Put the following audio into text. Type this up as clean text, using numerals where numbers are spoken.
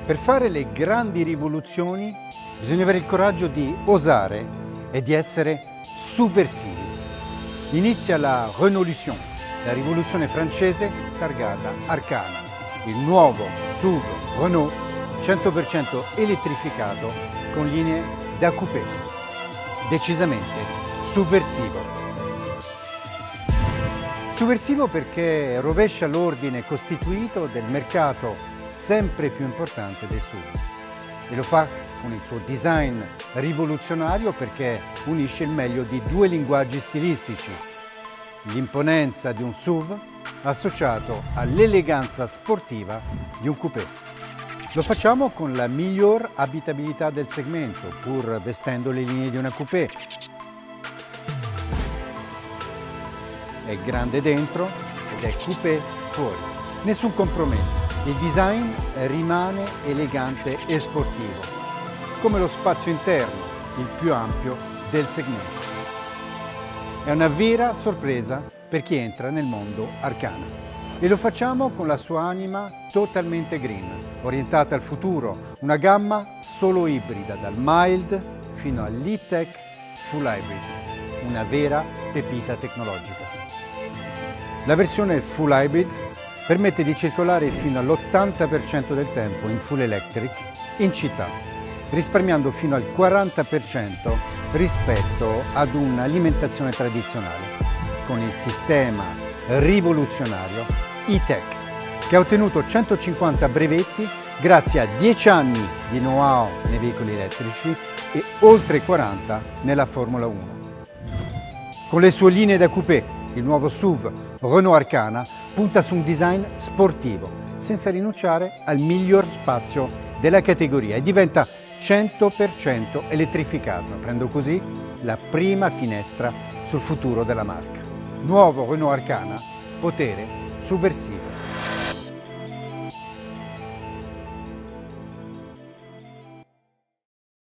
Per fare le grandi rivoluzioni bisogna avere il coraggio di osare e di essere sovversivi. Inizia la Renaulution, la rivoluzione francese targata Arcana, il nuovo SUV Renault 100% elettrificato con linee da coupé. Decisamente sovversivo. Sovversivo perché rovescia l'ordine costituito del mercato sempre più importante dei SUV e lo fa con il suo design rivoluzionario perché unisce il meglio di due linguaggi stilistici, l'imponenza di un SUV associato all'eleganza sportiva di un coupé. Lo facciamo con la miglior abitabilità del segmento, pur vestendo le linee di una coupé. È grande dentro ed è coupé fuori. Nessun compromesso. Il design rimane elegante e sportivo, come lo spazio interno, il più ampio del segmento. È una vera sorpresa per chi entra nel mondo Arcana. E lo facciamo con la sua anima totalmente green, orientata al futuro, una gamma solo ibrida, dal mild fino all'e-tech full hybrid, una vera pepita tecnologica. La versione full hybrid permette di circolare fino all'80% del tempo in full electric in città, risparmiando fino al 40% rispetto ad un'alimentazione tradizionale, con il sistema rivoluzionario e-tech, che ha ottenuto 150 brevetti grazie a 10 anni di know-how nei veicoli elettrici e oltre 40 nella Formula 1. Con le sue linee da coupé, il nuovo SUV Renault Arcana punta su un design sportivo, senza rinunciare al miglior spazio della categoria e diventa 100% elettrificato, aprendo così la prima finestra sul futuro della marca. Nuovo Renault Arcana, potere sovversivo.